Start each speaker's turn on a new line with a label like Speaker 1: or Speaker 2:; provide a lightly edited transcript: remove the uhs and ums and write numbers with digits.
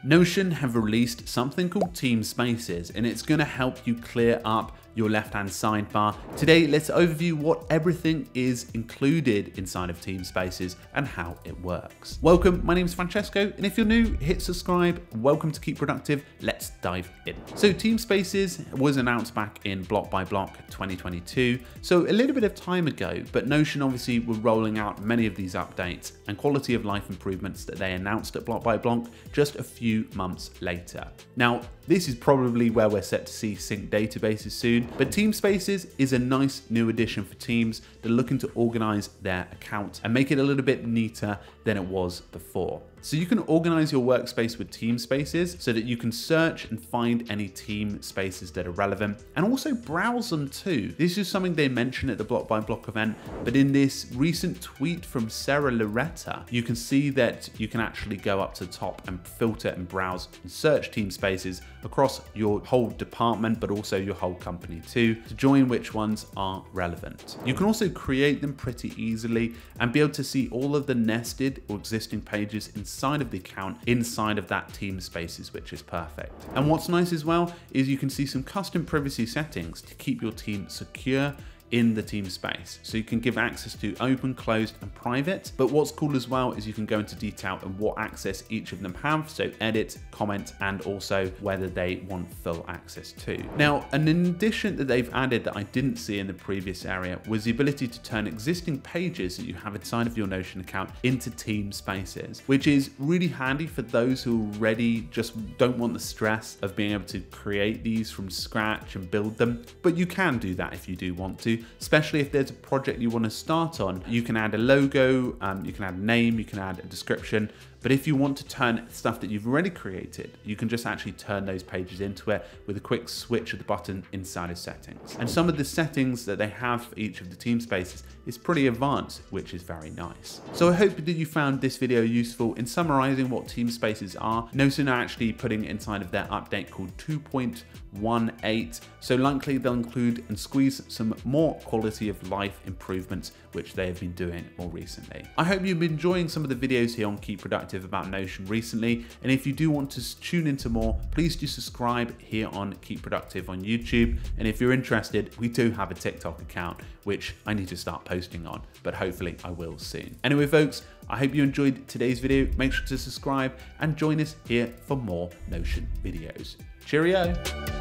Speaker 1: Notion have released something called Teamspaces, and it's going to help you clear up your left-hand sidebar. Today, let's overview what everything is included inside of Teamspaces and how it works. Welcome, my name is Francesco, and if you're new, hit subscribe. Welcome to Keep Productive. Let's dive in. So Teamspaces was announced back in Block by Block 2022, so a little bit of time ago, but Notion obviously were rolling out many of these updates and quality of life improvements that they announced at Block by Block just a few months later. Now, this is probably where we're set to see sync databases soon, but Teamspaces is a nice new addition for teams that are looking to organize their account and make it a little bit neater than it was before. So you can organize your workspace with Teamspaces so that you can search and find any team spaces that are relevant and also browse them too. This is something they mentioned at the Block by Block event, but in this recent tweet from Sarah Loretta, you can see that you can actually go up to the top and filter and browse and search Teamspaces across your whole department, but also your whole company too, to join which ones are relevant. You can also create them pretty easily and be able to see all of the nested or existing pages inside of the account, inside of that Teamspaces, which is perfect. And what's nice as well is you can see some custom privacy settings to keep your team secure in the team space. So you can give access to open, closed, and private. But what's cool as well is you can go into detail on what access each of them have. So edit, comment, and also whether they want full access to. Now, an addition that they've added that I didn't see in the previous area was the ability to turn existing pages that you have inside of your Notion account into team spaces, which is really handy for those who already just don't want the stress of being able to create these from scratch and build them. But you can do that if you do want to. Especially if there's a project you want to start on. You can add a logo, you can add a name, you can add a description. But if you want to turn stuff that you've already created, you can just actually turn those pages into it with a quick switch of the button inside of settings. And some of the settings that they have for each of the team spaces is pretty advanced, which is very nice. So I hope that you found this video useful in summarizing what team spaces are. Notion are actually putting it inside of their update called 2.18. So likely they'll include and squeeze some more quality of life improvements, which they have been doing more recently. I hope you've been enjoying some of the videos here on Keep Productive about Notion recently, and if you do want to tune into more, please do subscribe here on Keep Productive on YouTube. And if you're interested, we do have a TikTok account which I need to start posting on, but hopefully I will soon. Anyway folks, I hope you enjoyed today's video. Make sure to subscribe and join us here for more Notion videos. Cheerio!